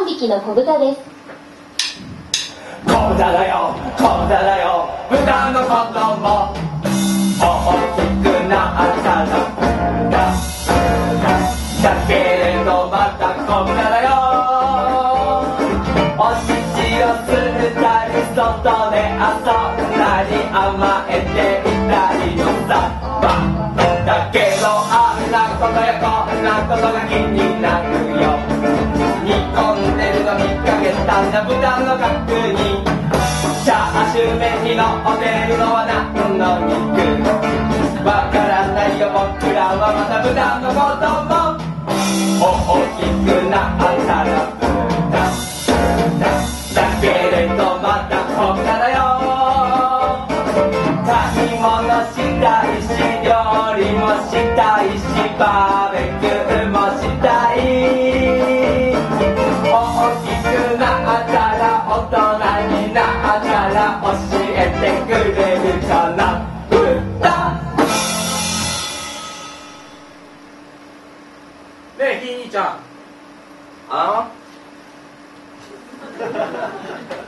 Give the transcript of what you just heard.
匹の子豚です。 子豚だよ子豚だよ豚の子供大きくなったらだけれどまた子豚だよお乳を吸ったり外で遊んだり甘えていたりのさだけどあんなことやこんなことが気になるよ煮込んでるの見かけたんだ豚の角煮チャーシュー飯のおてるのは何の肉わからないよ僕らはまだ豚の子供大きくなったら豚だけれどまた子豚だよ買い物したいし料理もしたいしバーベキューもしたい大きくなったら大人になったら教えてくれるかな歌ねえひい兄ちゃん